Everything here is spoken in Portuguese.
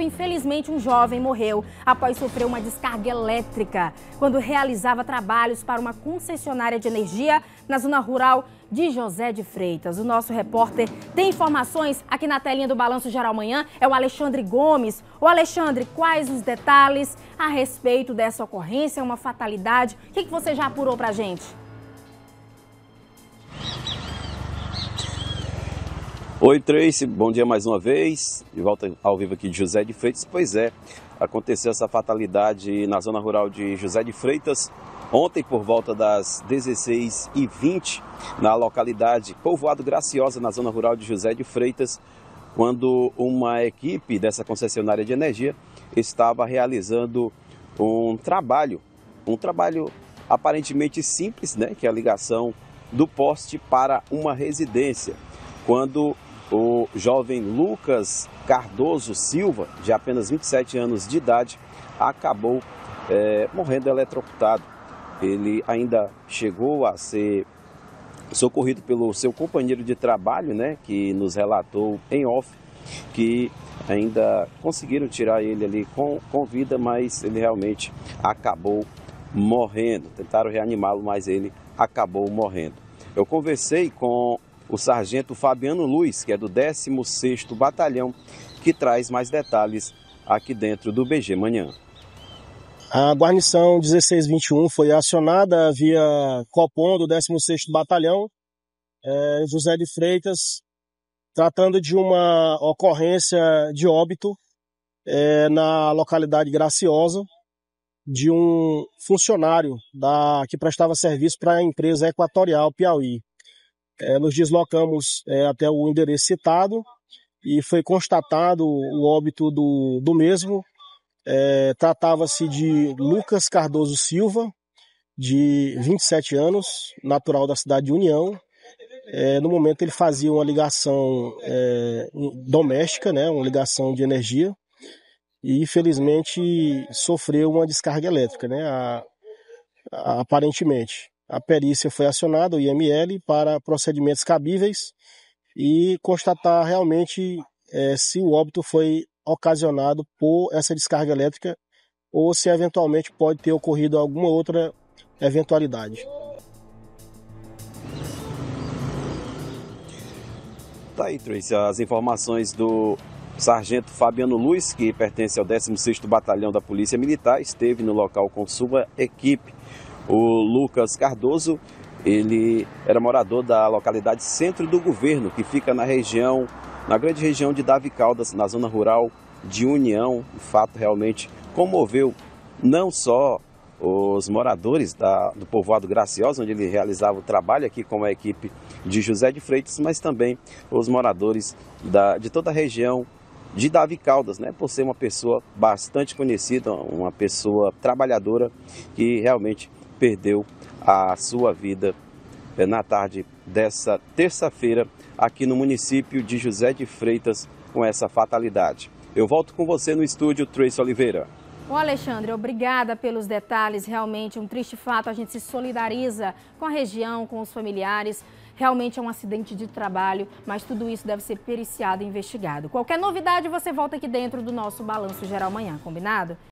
infelizmente, um jovem morreu após sofrer uma descarga elétrica quando realizava trabalhos para uma concessionária de energia na zona rural de José de Freitas. O nosso repórter tem informações aqui na telinha do Balanço Geral Manhã, é o Alexandre Gomes. Ô Alexandre, quais os detalhes a respeito dessa ocorrência? É uma fatalidade? O que você já apurou pra gente? Oi, Tracy, bom dia mais uma vez, de volta ao vivo aqui de José de Freitas. Pois é, aconteceu essa fatalidade na zona rural de José de Freitas, ontem por volta das 16h20, na localidade Povoado Graciosa, na zona rural de José de Freitas, quando uma equipe dessa concessionária de energia estava realizando um trabalho aparentemente simples, né, que é a ligação do poste para uma residência, quando o jovem Lucas Cardoso Silva, de apenas 27 anos de idade, acabou morrendo eletrocutado. Ele ainda chegou a ser socorrido pelo seu companheiro de trabalho, né, que nos relatou em off, que ainda conseguiram tirar ele ali com vida, mas ele realmente acabou morrendo. Tentaram reanimá-lo, mas ele acabou morrendo. Eu conversei com o sargento Fabiano Luiz, que é do 16º Batalhão, que traz mais detalhes aqui dentro do BG Manhã. A guarnição 1621 foi acionada via Copom do 16º Batalhão, José de Freitas, tratando de uma ocorrência de óbito na localidade Graciosa, de um funcionário que prestava serviço para a empresa Equatorial Piauí. Nos deslocamos até o endereço citado e foi constatado o óbito do mesmo. Tratava-se de Lucas Cardoso Silva, de 27 anos, natural da cidade de União. No momento ele fazia uma ligação doméstica, né, uma ligação de energia, e infelizmente sofreu uma descarga elétrica, né, aparentemente. A perícia foi acionada, o IML, para procedimentos cabíveis e constatar realmente se o óbito foi ocasionado por essa descarga elétrica ou se eventualmente pode ter ocorrido alguma outra eventualidade. Tá aí, Tracy, as informações do sargento Fabiano Luiz, que pertence ao 16º Batalhão da Polícia Militar, esteve no local com sua equipe. O Lucas Cardoso, ele era morador da localidade Centro do Governo, que fica na grande região de Davi Caldas, na zona rural de União. O fato realmente comoveu não só os moradores do povoado Graciosa, onde ele realizava o trabalho aqui com a equipe de José de Freitas, mas também os moradores de toda a região de Davi Caldas, né, por ser uma pessoa bastante conhecida, uma pessoa trabalhadora que realmente perdeu a sua vida na tarde dessa terça-feira aqui no município de José de Freitas com essa fatalidade. Eu volto com você no estúdio, Tracy Oliveira. Ô Alexandre, obrigada pelos detalhes. Realmente um triste fato, a gente se solidariza com a região, com os familiares. Realmente é um acidente de trabalho, mas tudo isso deve ser periciado e investigado. Qualquer novidade, você volta aqui dentro do nosso Balanço Geral Manhã, combinado?